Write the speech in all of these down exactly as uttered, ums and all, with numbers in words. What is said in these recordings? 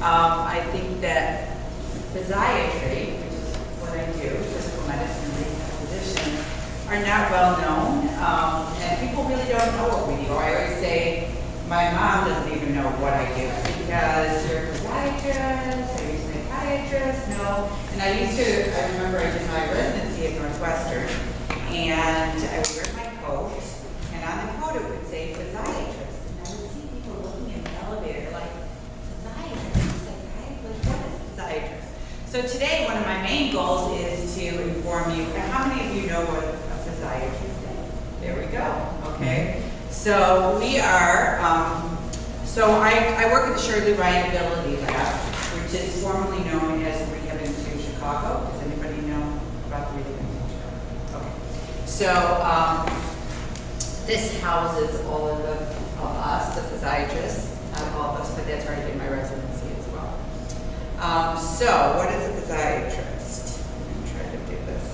Um, I think that physiatry, which is what I do, physical medicine and rehabilitation, are not well known, um, and people really don't know what we do. I always say, my mom doesn't even know what I do because you're a physiatrist, are you a psychiatrist? No. And I used to, I remember I did my residency at Northwestern, and I would wear my coat, and on the coat it would say physiatrist. And I would see people looking in the elevator like, physiatrist, psychiatrist, what is physiatrist? So today, one of my main goals is to inform you, and how many of you know what a physiatrist is? There we go, okay? So we are, um, so I, I work at the Shirley Ryan Ability Lab, which is formerly known as the Rehab Institute of Chicago. Does anybody know about the Rehab Institute of Chicago? Okay. So um, this houses all of, the, of us, the physiatrists, not all of us, but that's where I did my residency as well. Um, so what is a physiatrist? I'm going to try to do this.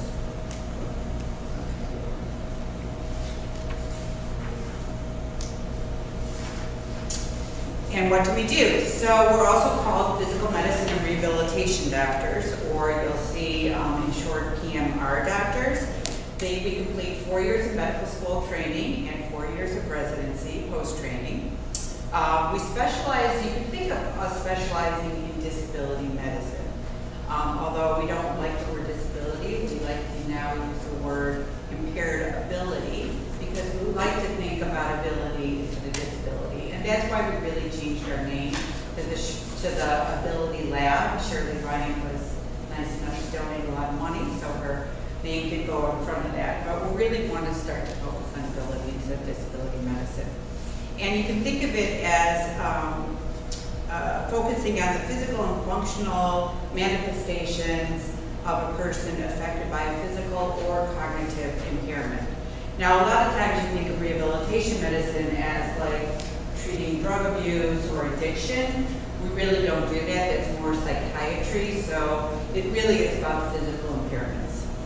And what do we do? So we're also called physical medicine and rehabilitation doctors, or you'll see um, in short P M R doctors. They we complete four years of medical school training and four years of residency, post-training. Uh, we specialize, you can think of us specializing in disability medicine. Um, although we don't like the word disability, we like to now use the word impaired ability, because we like to think about ability as a disability. And that's why we really changed our name to the, to the Ability Lab. Shirley Ryan was nice enough to donate a lot of money, so her name could go in front of that. But we really want to start to focus on ability instead of disability medicine. And you can think of it as um, uh, focusing on the physical and functional manifestations of a person affected by a physical or cognitive impairment. Now, a lot of times you think of rehabilitation medicine as like treating drug abuse or addiction. We really don't do that. That's more psychiatry. So it really is about physical impairments.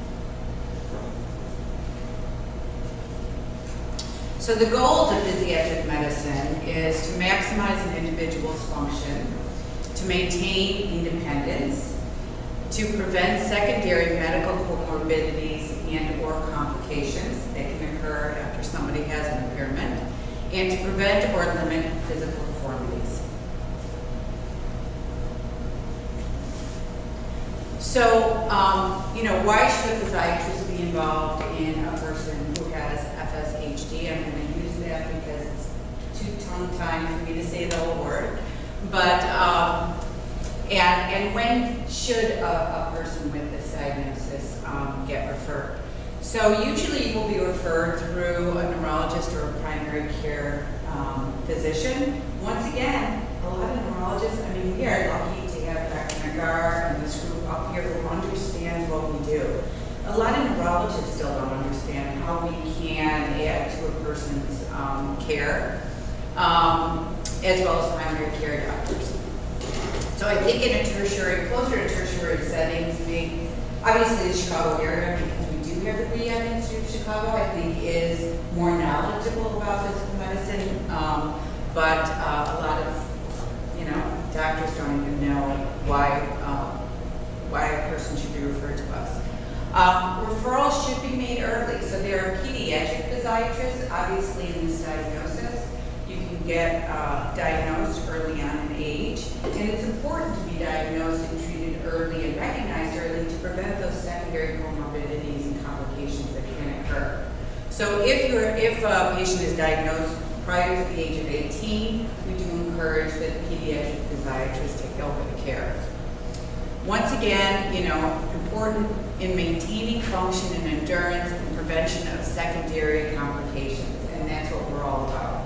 So the goals of physiatric medicine is to maximize an individual's function, to maintain independence, to prevent secondary medical comorbidities and or complications that can occur after somebody has an impairment, and to prevent or limit physical deformities. So, um, you know, why should a physiatrist be involved in a person who has F S H D? I'm going to use that because it's too tongue-tied for me to say the whole word. But, um, and, and when should a, a person with this diagnosis um, get referred? So usually you will be referred through a neurologist or a primary care um, physician. Once again, a lot of neurologists, I mean, we are lucky to have Doctor Nagar and this group up here who understands what we do. A lot of neurologists still don't understand how we can add to a person's um, care, um, as well as primary care doctors. So I think in a tertiary, closer to tertiary settings, we, obviously the Chicago area, because we do have the Rehab Institute of Chicago, I think is more knowledgeable about physical medicine, um, but uh, a lot of, you know, doctors don't even know why, um, why a person should be referred to us. Um, referrals should be made early. So there are pediatric physiatrists, obviously in this diagnosis. You can get uh, diagnosed early on in age. And it's important to be diagnosed and treated early and recognized early to prevent those secondary comorbidities and complications that can occur. So if, you're, if a patient is diagnosed prior to the age of eighteen, we do encourage that pediatric physiatrists take over the care. Once again, you know, important in maintaining function and endurance and prevention of secondary complications, and that's what we're all about.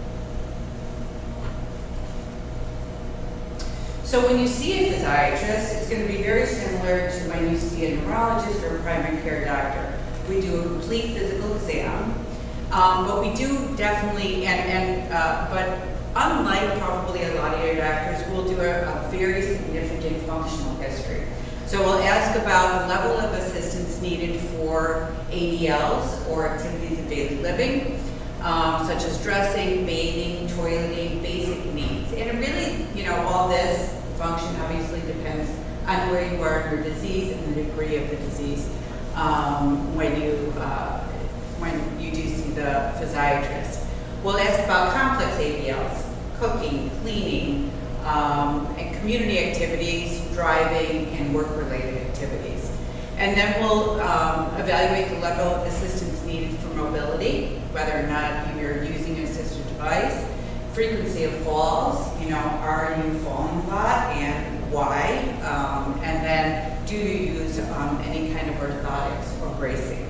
So when you see a physiatrist, it's going to be very similar to when you see a neurologist or a primary care doctor. We do a complete physical exam, um, but we do definitely, and, and uh, but unlike probably a lot of your doctors, we'll do a, a very significant functional history. So we'll ask about the level of assistance needed for A D Ls, or activities of daily living, um, such as dressing, bathing, toileting, basic needs. And it really, you know, all this, function obviously depends on where you are in your disease and the degree of the disease um, when you uh, when you do see the physiatrist. We'll ask about complex A B Ls, cooking, cleaning, um, and community activities, driving, and work-related activities. And then we'll um, evaluate the level of assistance needed for mobility, whether or not you're using an assistive device, frequency of falls, you know, are you falling a lot and why? Um, and then do you use um, any kind of orthotics or bracing?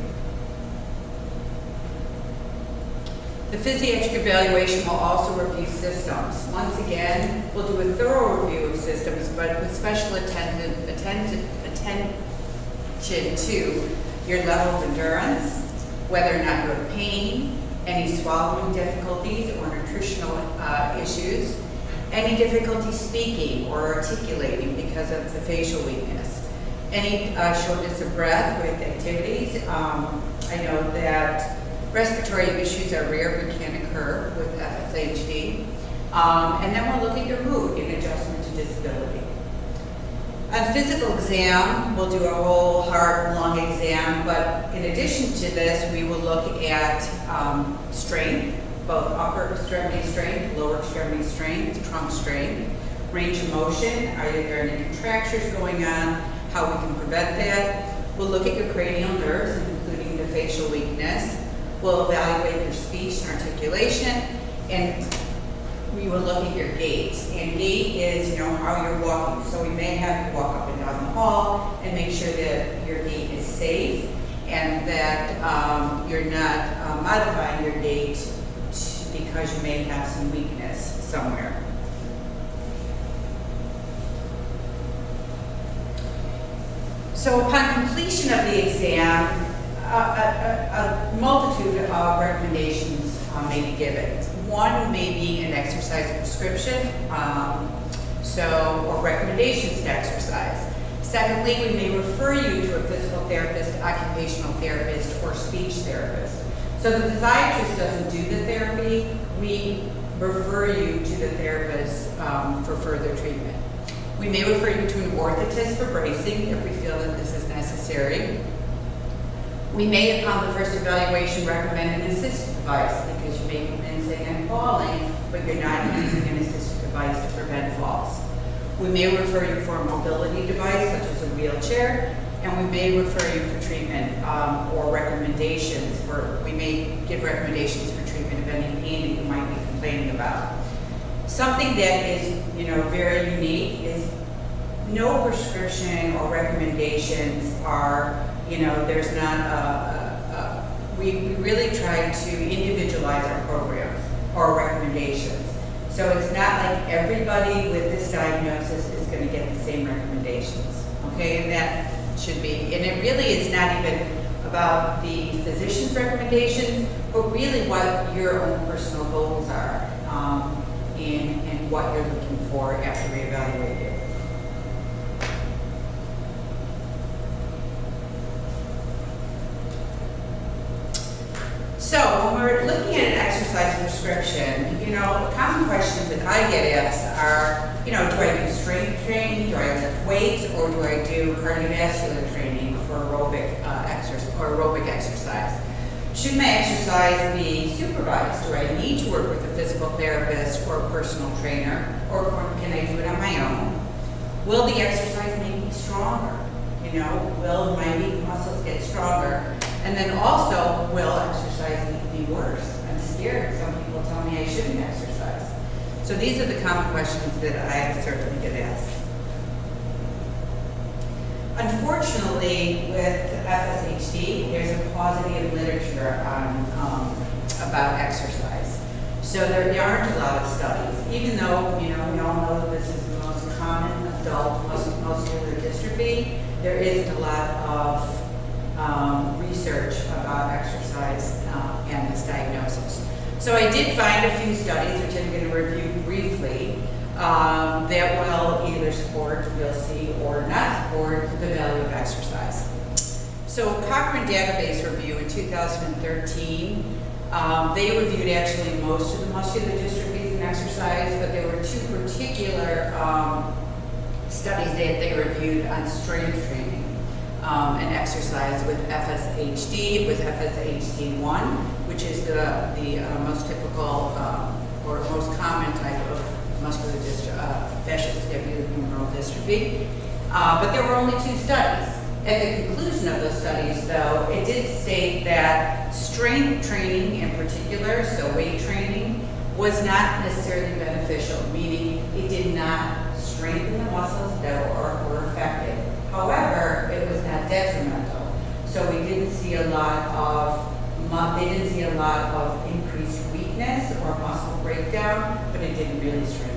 The physiatric evaluation will also review systems. Once again, we'll do a thorough review of systems, but with special attention, attention, attention to your level of endurance, whether or not you have pain, any swallowing difficulties or nutritional uh, issues, any difficulty speaking or articulating because of the facial weakness, any uh, shortness of breath with activities. Um, I know that respiratory issues are rare but can occur with F S H D. Um, and then we'll look at your mood in adjustment to disability. On physical exam, we'll do a whole heart and lung exam, but in addition to this, we will look at um, strength, both upper extremity strength, lower extremity strength, trunk strength, range of motion, are there any contractures going on, how we can prevent that. We'll look at your cranial nerves, including the facial weakness. We'll evaluate your speech and articulation, and we will look at your gait. And gait is, you know, how you're walking. So we may have you walk up and down the hall and make sure that your gait is safe and that um, you're not uh, modifying your gait because you may have some weakness somewhere. So upon completion of the exam, a, a, a multitude of recommendations uh, may be given. One may be an exercise prescription, um, so or recommendations to exercise. Secondly, we may refer you to a physical therapist, occupational therapist, or speech therapist. So the physiatrist doesn't do the therapy, we refer you to the therapist um, for further treatment. We may refer you to an orthotist for bracing if we feel that this is necessary. We may, upon the first evaluation, recommend an assistive device because you may be wincing and falling, but you're not using an assistive device to prevent falls. We may refer you for a mobility device, such as a wheelchair, and we may refer you for treatment um, or recommendations for, we may give recommendations for treatment of any pain that you might be complaining about. Something that is, you know, very unique is no prescription or recommendations are, you know, there's not a, a, a we, we really try to individualize our programs or recommendations. So it's not like everybody with this diagnosis is going to get the same recommendations, okay? And that should be, and it really is not even about the physician's recommendations, but really what your own personal goals are um, and, and what you're looking for after we evaluate you. So when we're looking at an exercise prescription, you know, common questions that I get asked are, you know, do I do strength training, do I lift weights, or do I do cardiovascular training for aerobic uh, exercise or aerobic exercise? Should my exercise be supervised? Do I need to work with a physical therapist or a personal trainer, or can I do it on my own? Will the exercise make me stronger? You know, will my weak muscles get stronger? And then also, will exercise make me worse? I'm scared. Some people tell me I shouldn't exercise. So these are the common questions that I certainly get asked. Unfortunately, with F S H D, there's a paucity of literature on, um, about exercise. So there, there aren't a lot of studies, even though, you know, we all know that this is the most common adult muscular dystrophy. There isn't a lot of Um, research about exercise uh, and this diagnosis. So I did find a few studies, which I'm going to review briefly, um, that will either support, we'll see, or not support the value of exercise. So Cochrane database review in two thousand thirteen, um, they reviewed actually most of the muscular dystrophies in exercise, but there were two particular um, studies that they reviewed on strength training um, and exercise with F S H D, with F S H D one, which is the, the uh, most typical um, or most common type of muscular dystrophy, uh, fascial-scapulohumeral dystrophy. Uh, but there were only two studies. At the conclusion of those studies, though, it did state that strength training in particular, so weight training, was not necessarily beneficial, meaning it did not strengthen the muscles that were, were affected. However, it was not detrimental. So we didn't see a lot of, they didn't see a lot of increased weakness or muscle breakdown, but it didn't really strengthen.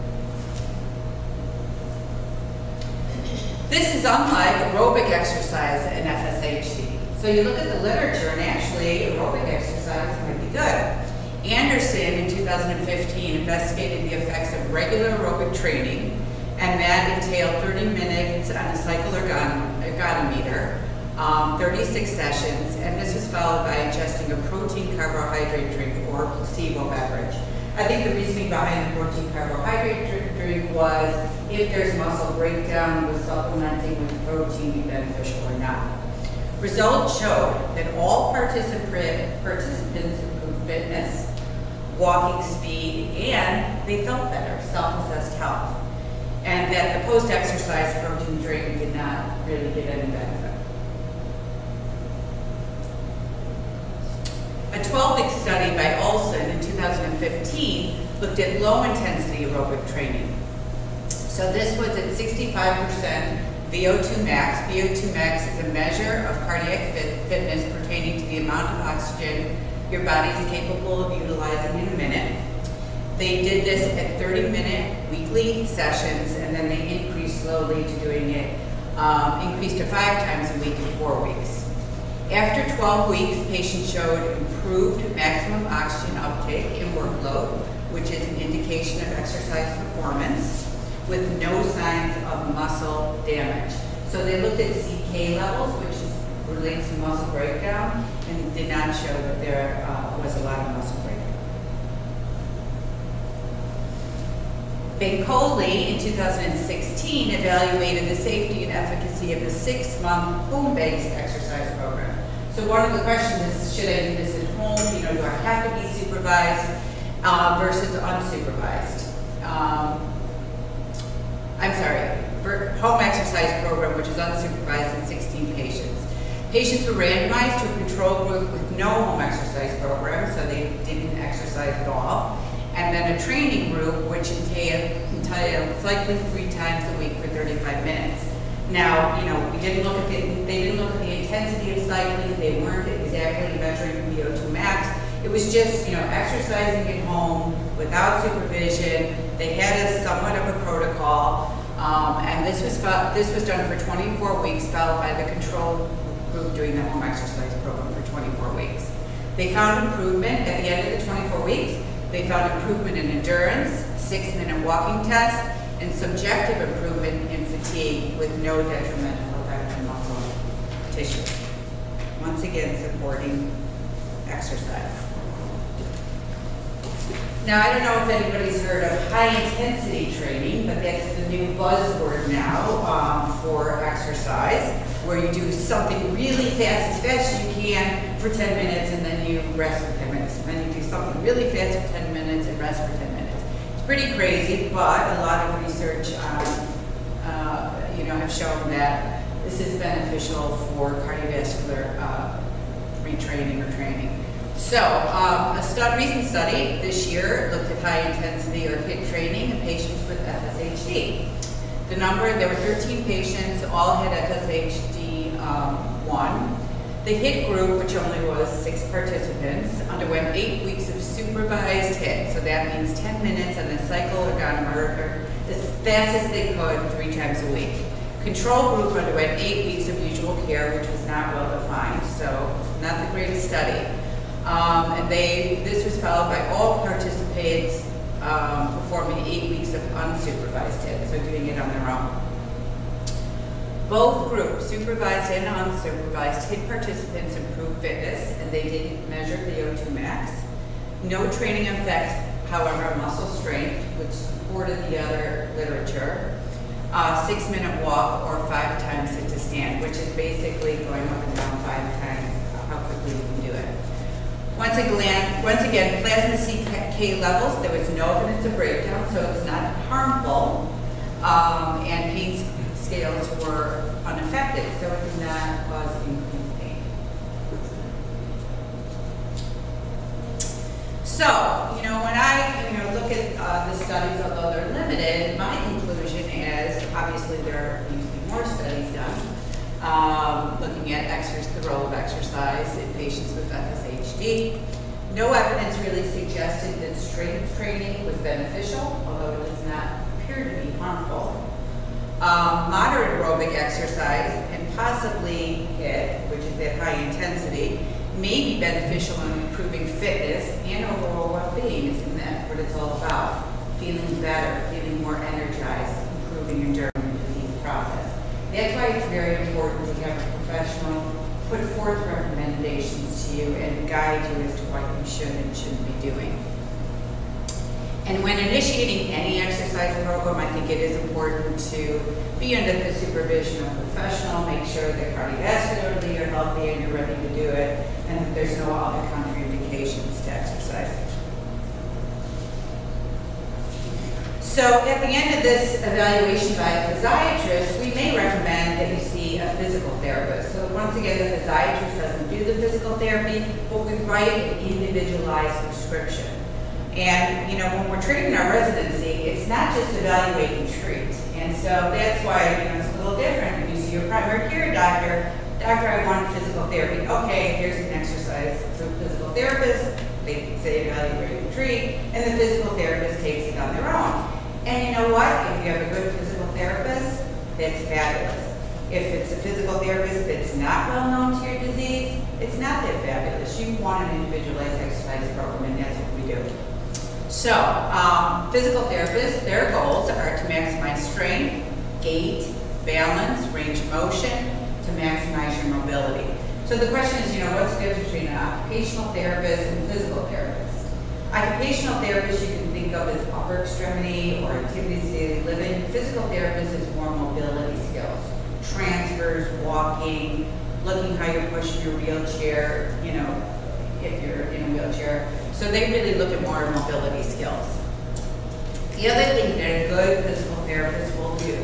This is unlike aerobic exercise in F S H D. So you look at the literature, and actually aerobic exercise might be good. Anderson in two thousand fifteen investigated the effects of regular aerobic training, and that entailed thirty minutes on a cycle ergon ergometer, um, thirty-six sessions, and this was followed by ingesting a protein carbohydrate drink or placebo beverage. I think the reasoning behind the protein carbohydrate drink was if there's muscle breakdown, was supplementing with protein be beneficial or not. Results showed that all participant, participants improved fitness, walking speed, and they felt better, self-assessed health. And that the post-exercise protein drink did not really get any benefit. A twelve-week study by Olson in two thousand fifteen looked at low-intensity aerobic training. So this was at sixty-five percent V O two max. V O two max is a measure of cardiac fit fitness pertaining to the amount of oxygen your body is capable of utilizing in a minute. They did this at thirty minute weekly sessions, and then they increased slowly to doing it, um, increased to five times a week in four weeks. After twelve weeks, patients showed improved maximum oxygen uptake and workload, which is an indication of exercise performance, with no signs of muscle damage. So they looked at C K levels, which is, relates to muscle breakdown, and did not show that there uh, was a lot of muscle breakdown. Bancoli in two thousand sixteen evaluated the safety and efficacy of the six-month home-based exercise program. So one of the questions is, should I do this at home? You know, do I have to be supervised uh, versus unsupervised? Um, I'm sorry, home exercise program, which is unsupervised in sixteen patients. Patients were randomized to a control group with no home exercise program, so they didn't exercise at all. And then a training group, which entailed, entailed cycling three times a week for thirty-five minutes. Now, you know, we didn't look at the, they didn't look at the intensity of cycling. They weren't exactly measuring V O two max. It was just, you know, exercising at home without supervision. They had a somewhat of a protocol, um, and this was this was done for twenty-four weeks, followed by the control group doing the home exercise program for twenty-four weeks. They found improvement at the end of the twenty-four weeks. They found improvement in endurance, six-minute walking test, and subjective improvement in fatigue with no detrimental effect on muscle tissue. Once again, supporting exercise. Now, I don't know if anybody's heard of high-intensity training, but that's the new buzzword now um, for exercise, where you do something really fast, as fast as you can for ten minutes, and then you rest for ten minutes. And then you do something really fast for ten minutes and rest for ten minutes. It's pretty crazy, but a lot of research um, uh, you know, have shown that this is beneficial for cardiovascular uh, retraining or training. So, um, a stud recent study this year looked at high intensity or HIIT training in patients with F S H D. The number, there were thirteen patients, all had F S H D one. The HIIT group, which only was six participants, underwent eight weeks of supervised HIIT. So that means ten minutes on the cycle ergometer as fast as they could, three times a week. Control group underwent eight weeks of usual care, which was not well defined, so not the greatest study. Um, and they, this was followed by all participants um, performing eight weeks of unsupervised HIIT, so doing it on their own. Both groups, supervised and unsupervised, HIIT participants improved fitness, and they didn't measure V O two max. No training effects, however, muscle strength, which supported the other literature. uh, six minute walk, or five times sit to stand, which is basically going up and down five times, how quickly you can do it. Once again, once again, plasma C K levels, there was no evidence of breakdown, so it's not harmful, um, and pain scales were unaffected, so it did not cause increased pain. So, you know, when I, you know, look at uh, the studies, although they're limited, my conclusion is, obviously there needs to be more studies done, um, looking at exercise, the role of exercise in patients with F S H D. No evidence really suggested that strength training was beneficial, although it does not appear to be harmful. Um, moderate aerobic exercise, and possibly H I I T, which is at high intensity, may be beneficial in improving fitness and overall well-being. Isn't that what it's all about? Feeling better, feeling more energized, improving endurance in the disease process. That's why it's very important to have a professional put forth recommendations to you and guide you as to what you should and shouldn't be doing. And when initiating any exercise program, I think it is important to be under the supervision of a professional, make sure that cardiovascularly you're healthy and you're ready to do it, and that there's no other contraindications to exercise. So at the end of this evaluation by a physiatrist, we may recommend that you see a physical therapist. So once again, the physiatrist doesn't do the physical therapy, but we write an individualized prescription. And, you know, when we're treating our residency, it's not just evaluate and treat. And so that's why, you know, it's a little different when you see your primary care doctor. Doctor, I want physical therapy. Okay, here's an exercise. So physical therapist, they say evaluate and treat, and the physical therapist takes it on their own. And you know what? If you have a good physical therapist, that's fabulous. If it's a physical therapist that's not well known to your disease, it's not that fabulous. You want an individualized exercise program, and that's what we do. So, um, physical therapists, their goals are to maximize strength, gait, balance, range of motion, to maximize your mobility. So the question is, you know, what's the difference between an occupational therapist and physical therapist? Occupational therapist you can think of as upper extremity or activities of daily living. Physical therapist is more mobility skills, transfers, walking, looking how you're pushing your wheelchair, you know, if you're in a wheelchair. So they really look at more mobility skills. The other thing that a good physical therapist will do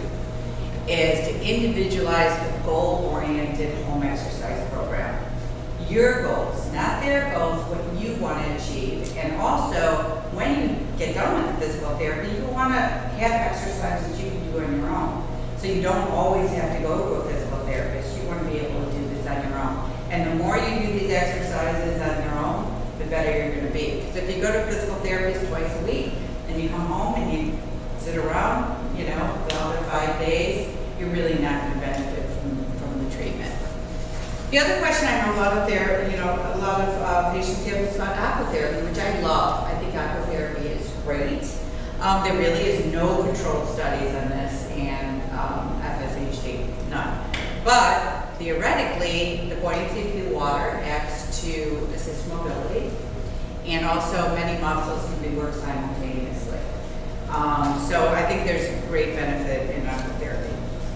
is to individualize a goal-oriented home exercise program. Your goals, not their goals, what you want to achieve. And also, when you get done with the physical therapy, you want to have exercises you can do on your own. So you don't always have to go to a physical therapist. You want to be able to do this on your own. And the more you do these exercises on your own, the better you're going to be. Because if you go to a physical therapist twice a week, and you come home and you sit around, you know, the other five days, you're really not going to benefit from, from the treatment. The other question I know a lot of there, you know, a lot of uh, patients have is about aquatherapy, which I love. I think aquatherapy is great. Um, there really is no controlled studies on this and um, F S H D, none. But theoretically, the buoyancy of the water acts to assist mobility, and also many muscles can be worked simultaneously. Um, so I think there's great benefit in aquatherapy.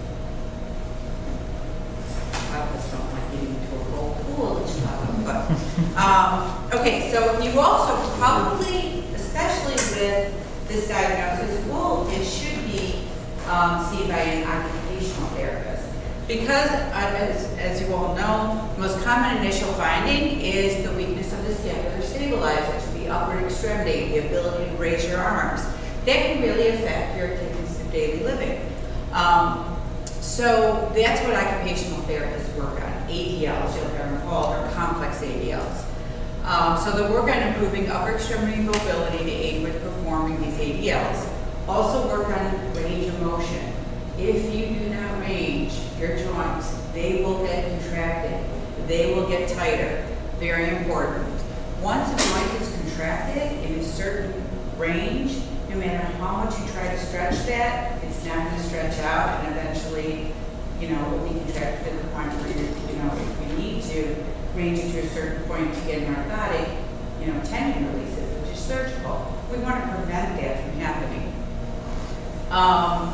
I just don't like getting into a whole pool of stuff, but um, okay. So you also probably, especially with this diagnosis, well, it should be um, seen by an occupational therapist. Because, uh, as, as you all know, the most common initial finding is the weakness of the scapular stabilizer, the upper extremity, the ability to raise your arms. That can really affect your activities of daily living. Um, so that's what occupational therapists work on, A D Ls, you'll hear them called, or complex A D Ls. Um, so they work on improving upper extremity mobility to aid with performing these A D Ls. Also work on range of motion. If you do not range your joints, they will get contracted. They will get tighter. Very important. Once a joint is contracted in a certain range, no matter how much you try to stretch that, it's not going to stretch out, and eventually, you know, it will be contracted to the point where you, you know, if you need to range it to a certain point to get an orthotic, you know, tendon releases, which is surgical. We want to prevent that from happening. Um,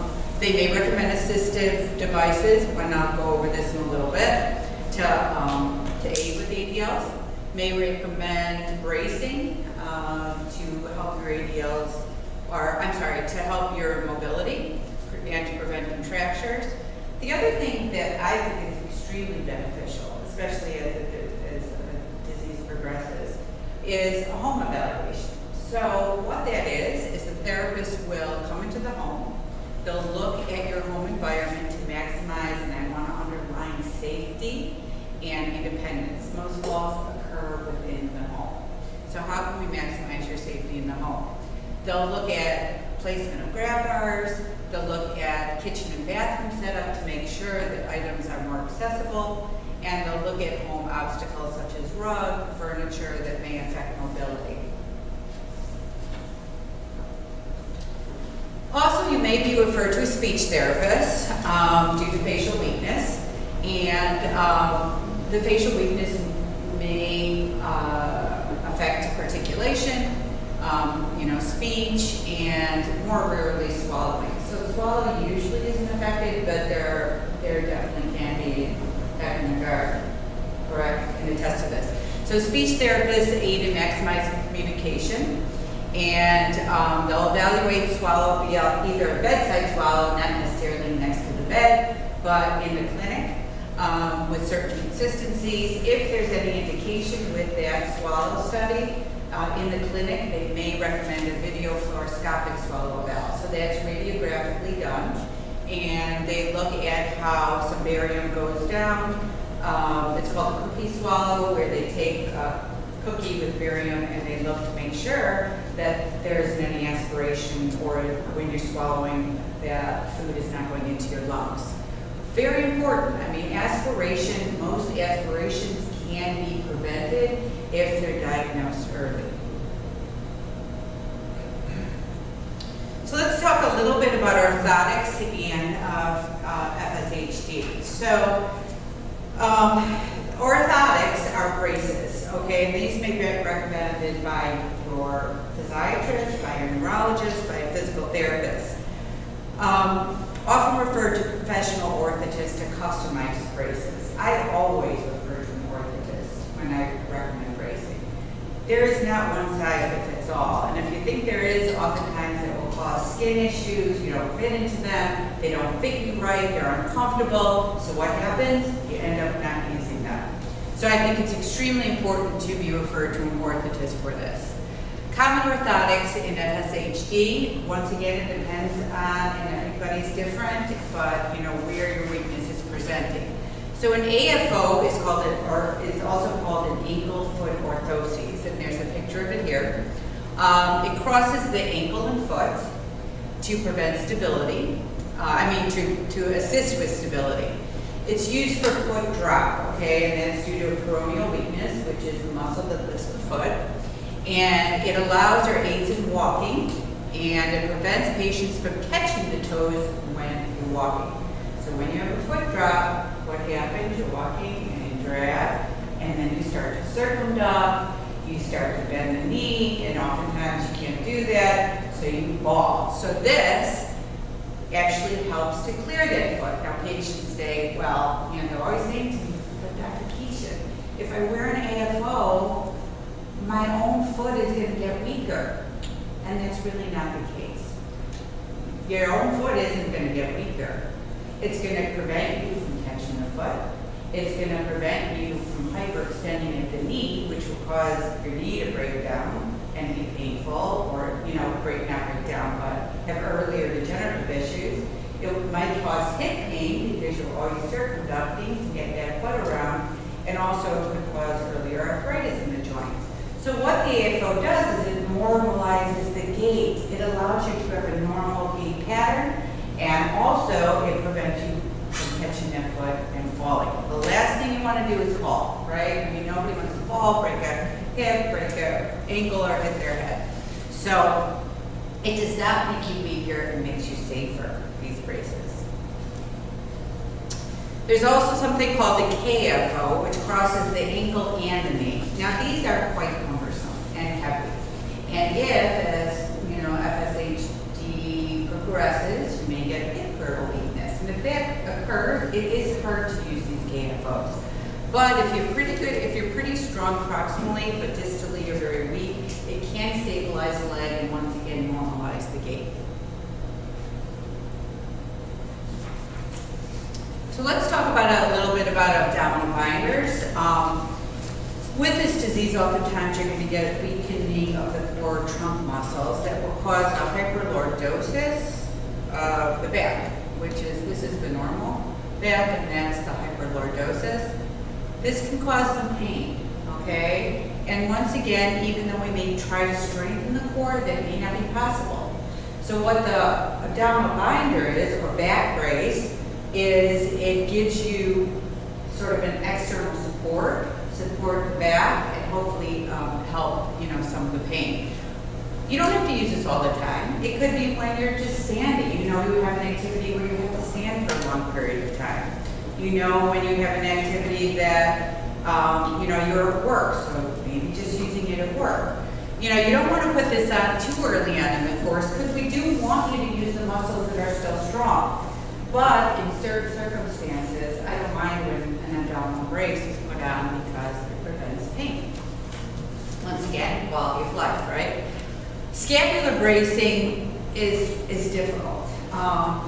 They may recommend assistive devices, and I'll go over this in a little bit, to, um, to aid with A D Ls. May recommend bracing uh, to help your A D Ls, or I'm sorry, to help your mobility and to prevent contractures. The other thing that I think is extremely beneficial, especially as, it, as a disease progresses, is a home evaluation. So what that is, is the therapist will come into the home, they'll look at your home environment to maximize, and I want to underline safety and independence. Most falls occur within the home. So how can we maximize your safety in the home? They'll look at placement of grab bars, they'll look at kitchen and bathroom setup to make sure that items are more accessible, and they'll look at home obstacles such as rug, furniture that may affect mobility. Also, you may be referred to a speech therapist um, due to facial weakness, and um, the facial weakness may uh, affect articulation, um, you know, speech, and more rarely swallowing. So swallowing usually isn't affected, but there, there definitely can be that in the guard, correct, and attest to this. So speech therapists aid in maximizing communication, and um, they'll evaluate swallow via either a bedside swallow, not necessarily next to the bed, but in the clinic um, with certain consistencies. If there's any indication with that swallow study uh, in the clinic, they may recommend a video fluoroscopic swallow valve. So that's radiographically done, and they look at how some barium goes down. Um, it's called a cookie swallow, where they take a cookie with barium and they look to make sure that there isn't any aspiration, or when you're swallowing that food is not going into your lungs. Very important. I mean, aspiration, most aspirations can be prevented if they're diagnosed early. So let's talk a little bit about orthotics and uh, uh, F S H D. So um, orthotics are braces, okay? And these may be recommended by your physiatrist, by your neurologist, by a physical therapist. Um, often referred to professional orthotists to customize braces. I always refer to an orthotist when I recommend bracing. There is not one size that fits all, and if you think there is, oftentimes it will cause skin issues, you don't fit into them, they don't fit you right, they're uncomfortable, so what happens? You end up not using them. So I think it's extremely important to be referred to an orthotist for this. Common orthotics in F S H D, once again, it depends on, and everybody's different, but you know, where your weakness is presenting. So an A F O is called an, or is also called an ankle foot orthoses, and there's a picture of it here. Um, it crosses the ankle and foot to prevent stability. Uh, I mean, to, to assist with stability. It's used for foot drop, okay, and that's due to a peroneal weakness, which is the muscle that lifts the foot. And it allows or aids in walking, and it prevents patients from catching the toes when you're walking. So when you have a foot drop, what happens? You're walking and you drag, and then you start to circumduct, you start to bend the knee, and oftentimes you can't do that, so you fall. So this actually helps to clear that foot. Now patients say, well, you know, they're always saying to me, but Doctor Keeshin, if I wear an A F O, my own foot is going to get weaker, and that's really not the case. Your own foot isn't going to get weaker. It's going to prevent you from catching the foot. It's going to prevent you from hyperextending at the knee, which will cause your knee to break down and be painful, or, you know, break, not break down, but have earlier degenerative issues. It might cause hip pain because you're always circumducting to get that foot around, and also it could cause earlier arthritis in the joints. So what the A F O does is it normalizes the gait. It allows you to have a normal gait pattern, and also it prevents you from catching that foot and falling. The last thing you want to do is fall, right? I mean, nobody wants to fall, break a hip, break an ankle, or hit their head. So it does not make you weaker, it makes you safer, these braces. There's also something called the K F O, which crosses the ankle and the knee. Now these are quite cumbersome and heavy. And if, as you know, F S H D progresses, you may get hip girdle weakness. And if that occurs, it is hard to use these G A F Os. But if you're pretty good, if you're pretty strong proximally, but distally you're very weak, it can stabilize the leg and once again normalize the gait. So let's talk about a little bit about abdominal binders. Um, with this disease, oftentimes you're going to get a weakening of the core trunk muscles that will cause a hyperlordosis of the back, which is, this is the normal back and that's the hyperlordosis. This can cause some pain, okay? And once again, even though we may try to strengthen the core, that may not be possible. So what the abdominal binder is, or back brace, is it gives you sort of an external support, support the back, and hopefully um, help, you know, some of the pain. You don't have to use this all the time. It could be when you're just standing. You know, you have an activity where you have to stand for a long period of time. You know, when you have an activity that, um, you know, you're at work, so maybe just using it at work. You know, you don't want to put this on too early on in the course because we do want you to use the muscles that are still strong. But in certain circumstances, I don't mind when an abdominal brace is put on because it prevents pain. Once again, quality of life, right? Scapular bracing is, is difficult. Um,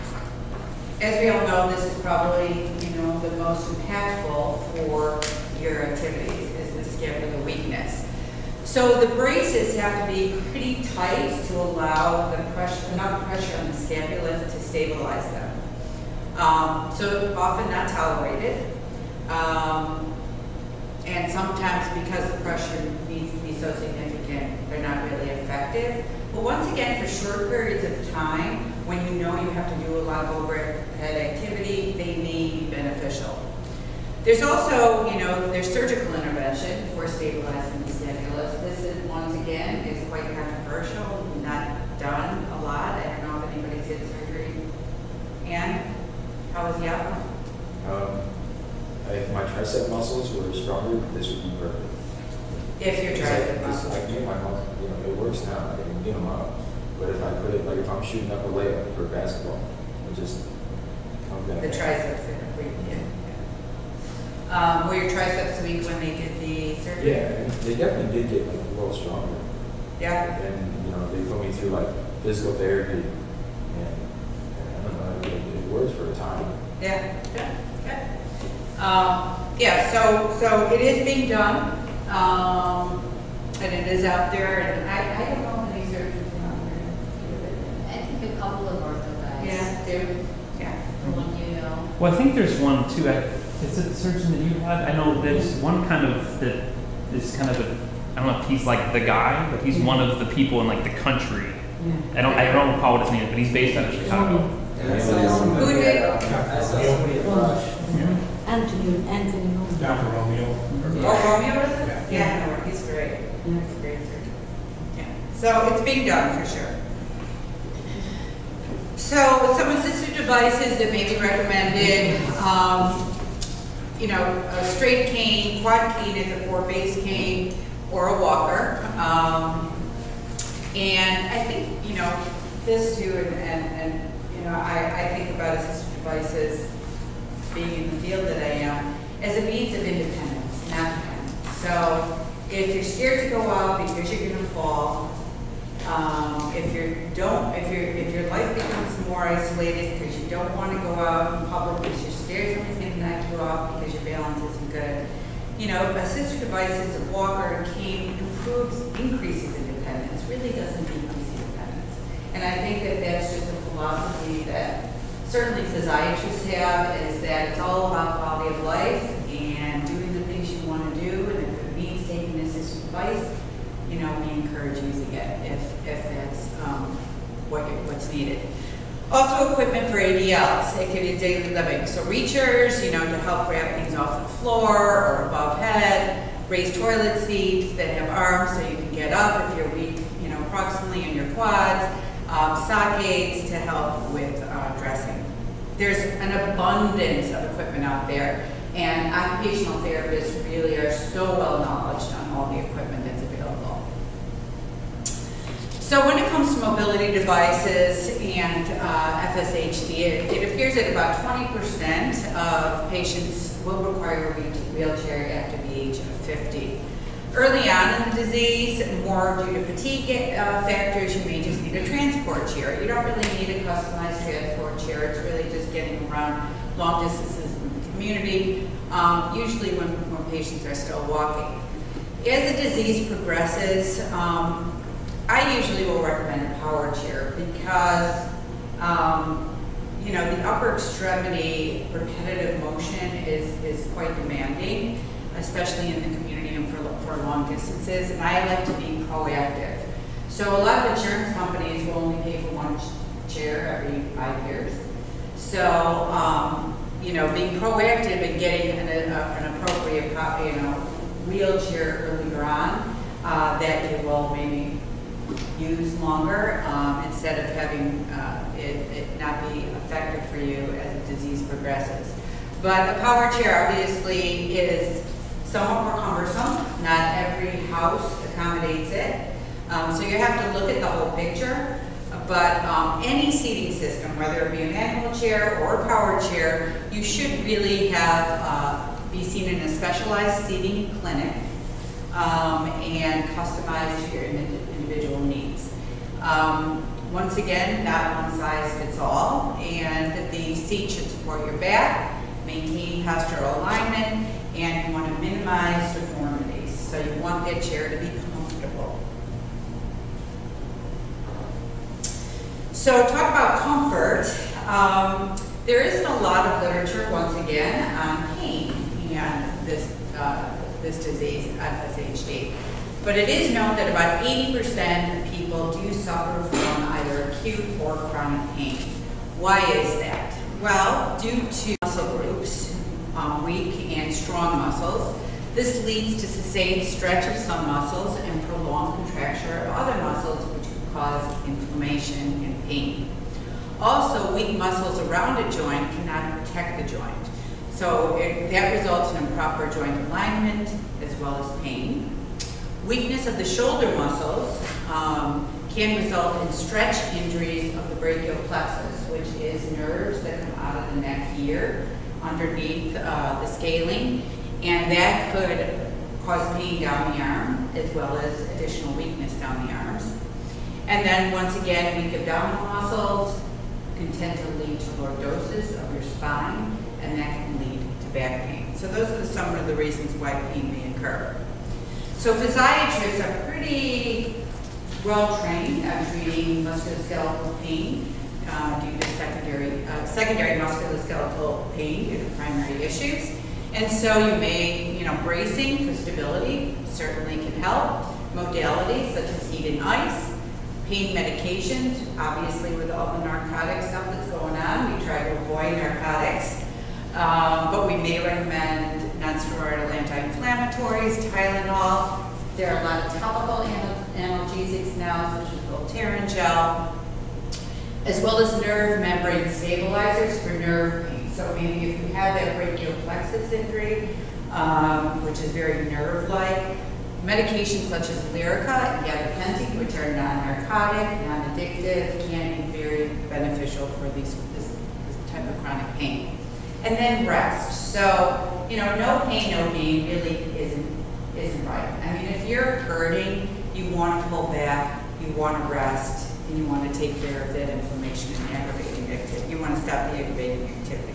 as we all know, this is probably, you know, the most impactful for your activities is the scapular weakness. So the braces have to be pretty tight to allow the pressure, enough pressure on the scapula to stabilize them. Um, so often not tolerated. Um, and sometimes because the pressure needs to be so significant, they're not really effective. But once again, for short periods of time, when you know you have to do a lot of overhead activity, they may be beneficial. There's also, you know, there's surgical intervention for stabilizing the scapula. This is, once again, is quite controversial, not done a lot. I don't know if anybody's had surgery. And how was the outcome? Um, if my tricep muscles were stronger, this would be perfect. If your tricep muscles. I get my muscles, you know, it works now. I can get them up. But if I put it, like if I'm shooting up a layup for basketball, it just comes down. The triceps are weak, yeah. Um, were your triceps weak when they did the surgery? Yeah, and they definitely did get like a little stronger. Yeah. And you know, they put me through like physical therapy, and, and I don't know, it, it works for a time. Yeah. Yeah. Okay. Um, yeah. So so it is being done, um, and it is out there. And I, I don't know if any surgeons are out there. I think a couple of ortho guys. Yeah. Do. Yeah. The one you know. Well, I think there's one too. I, is it the surgeon that you had? I know there's one kind of that is kind of a. I don't know if he's like the guy, but he's one of the people in like the country. Yeah. I don't. I don't recall what his name is, but he's based out of Chicago. Who did? Anthony, Anthony. Doctor Romeo. Oh, Romeo is it? Yeah, yeah, no, he's great. He's a great surgeon. Yeah. So it's being done for sure. So some assistive devices that may be recommended, um, you know, a straight cane, quad cane is a four-base cane, or a walker. Um, and I think, you know, this too, and, and, and you know, I, I think about assistive devices being in the field that I am as a means of independence, not dependence. So if you're scared to go out because you're going to fall, um, if you don't, if your if your life becomes more isolated because you don't want to go out in public because you're scared somebody's going to knock you off because your balance isn't good, you know, assistive devices, a walker, a cane improves, increases independence, really doesn't decrease independence. And I think that that's just a philosophy that certainly physiatrists have, is that it's all about quality of life and doing the things you want to do, and if it means taking an assistive device, you know, we encourage using it if, if that's um, what what's needed. Also equipment for A D Ls, activities of daily living. So reachers, you know, to help grab things off the floor or above head, raised toilet seats that have arms so you can get up if you're weak, you know, proximally in your quads, um, sock aids to help with uh, dressing. There's an abundance of equipment out there, and occupational therapists really are so well knowledgeable on all the equipment that's available. So when it comes to mobility devices and uh, F S H D, it, it appears that about twenty percent of patients will require a wheelchair after the age of fifty. Early on in the disease, more due to fatigue uh, factors, you may just need a transport chair. You don't really need a customized transport chair. It's really just getting around long distances in the community, um, usually when, when patients are still walking. As the disease progresses, um, I usually will recommend a power chair because, um, you know, the upper extremity repetitive motion is, is quite demanding, especially in the community and for, for long distances, and I like to be proactive. So a lot of insurance companies will only pay for one ch chair every five years. So, um, you know, being proactive and getting an, a, an appropriate, you know, wheelchair earlier on uh, that you will maybe use longer um, instead of having uh, it, it not be effective for you as the disease progresses. But a power chair obviously is somewhat more cumbersome. Not every house accommodates it. Um, so you have to look at the whole picture. But um, any seating system, whether it be a manual chair or a power chair, you should really have uh, be seen in a specialized seating clinic um, and customized to your individual needs. Um, once again, not one size fits all, and the seat should support your back, maintain postural alignment, and you want to minimize deformities. So you want that chair to be comfortable. So talk about comfort. Um, there isn't a lot of literature, once again, on pain and this, uh, this disease, F S H D. But it is known that about eighty percent of people do suffer from either acute or chronic pain. Why is that? Well, due to muscle groups, um, weak and strong muscles, this leads to sustained stretch of some muscles and prolonged contraction of other muscles, which can cause inflammation and pain. Also, weak muscles around a joint cannot protect the joint. So it, that results in improper joint alignment as well as pain. Weakness of the shoulder muscles um, can result in stretch injuries of the brachial plexus, which is nerves that come out of the neck here underneath uh, the scaling, and that could cause pain down the arm as well as additional weakness down the arms. And then once again, weak abdominal muscles can tend to lead to lordosis of your spine, and that can lead to back pain. So those are some of the reasons why pain may occur. So physiatrists are pretty well trained at treating musculoskeletal pain uh, due to secondary, uh, secondary musculoskeletal pain due to primary issues. And so you may, you know, bracing for stability certainly can help. Modalities such as heat and ice, pain medications, obviously with all the narcotic stuff that's going on, we try to avoid narcotics. Um, but we may recommend non-steroidal anti-inflammatories, Tylenol. There are a lot of topical analgesics now, such as Voltaren gel, as well as nerve membrane stabilizers for nerve pain. So maybe if you have that brachial plexus injury, um, which is very nerve-like, medications such as Lyrica and gabapentin, which are non-narcotic, non-addictive, can be very beneficial for these, this, this type of chronic pain. And then rest. So, you know, no pain, no gain really isn't, isn't right. I mean, if you're hurting, you want to pull back, you want to rest, and you want to take care of that inflammation and aggravating activity. You want to stop the aggravating activity.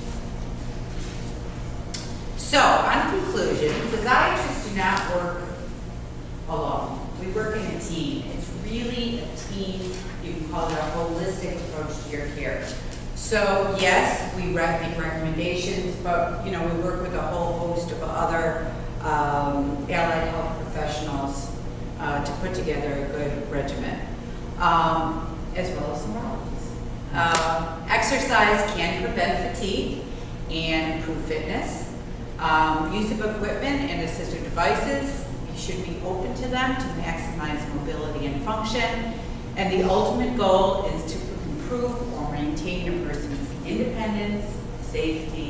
So, on conclusion, physiatrists do not work alone. We work in a team. It's really a team. You can call it a holistic approach to your care. So yes, we rec make recommendations, but you know, we work with a whole host of other um, allied health professionals uh, to put together a good regimen, um, as well as neurologists. Uh, exercise can prevent fatigue and improve fitness. Um, use of equipment and assistive devices, you should be open to them to maximize mobility and function. And the ultimate goal is to improve or maintain a person's independence, safety,